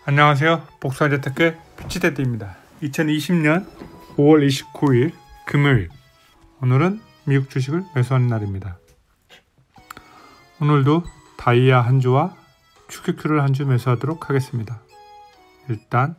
안녕하세요. 복수한재테크의 피치테드입니다. 2020년 5월 29일 금요일, 오늘은 미국 주식을 매수하는 날입니다. 오늘도 다이아 한 주와 QQQ를 한 주 매수하도록 하겠습니다. 일단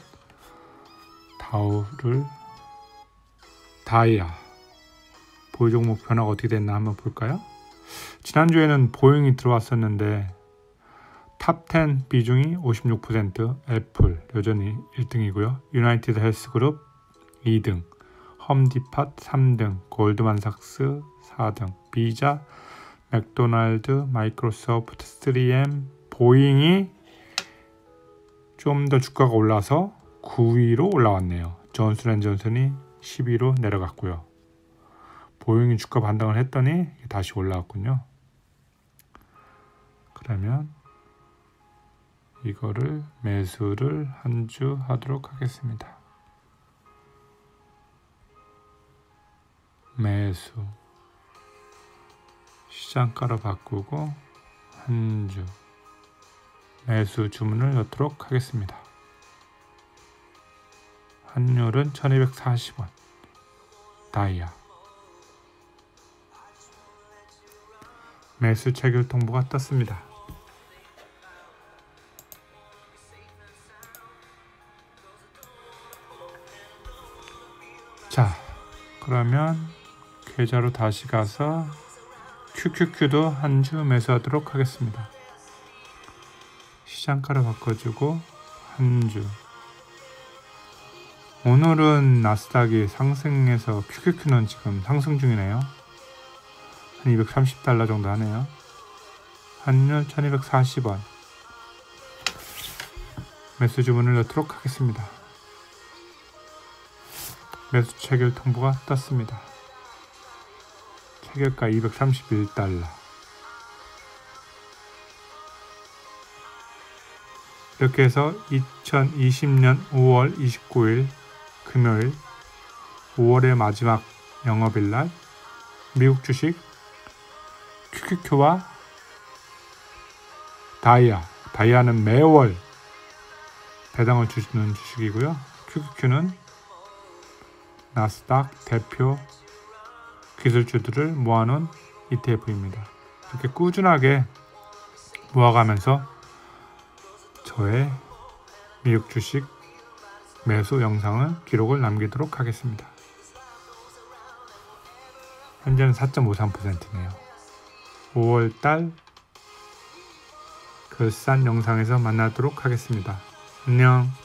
다이아 보유 종목 변화가 어떻게 됐나 한번 볼까요? 지난주에는 보잉이 들어왔었는데 탑10 비중이 56%, 애플 여전히 1등이고요. 유나이티드 헬스그룹 2등, 홈디팟 3등, 골드만삭스 4등, 비자, 맥도날드, 마이크로소프트, 3M, 보잉이 좀 더 주가가 올라서 9위로 올라왔네요. 존슨앤존슨이 10위로 내려갔고요. 보잉이 주가 반등을 했더니 다시 올라왔군요. 그러면 이거를 매수를 한 주 하도록 하겠습니다. 매수 시장가로 바꾸고 한 주 매수 주문을 넣도록 하겠습니다. 환율은 1240원. 다이아 매수 체결 통보가 떴습니다. 자, 그러면 계좌로 다시 가서 QQQ도 한 주 매수하도록 하겠습니다. 시장가로 바꿔주고 한 주. 오늘은 나스닥이 상승해서 QQQ는 지금 상승 중이네요. 한 230달러 정도 하네요. 환율 1240원. 매수 주문을 넣도록 하겠습니다. 매수 체결 통보가 떴습니다. 체결가 231달러. 이렇게 해서 2020년 5월 29일 금요일 5월의 마지막 영업일날 미국 주식 QQQ와 다이아는 매월 배당을 주시는 주식이고요. QQQ는 나스닥 대표 기술주들을 모아놓은 ETF입니다. 이렇게 꾸준하게 모아가면서 저의 미국 주식 매수 영상을 기록을 남기도록 하겠습니다. 현재는 4.53%네요. 5월달 결산 영상에서 만나도록 하겠습니다. 안녕.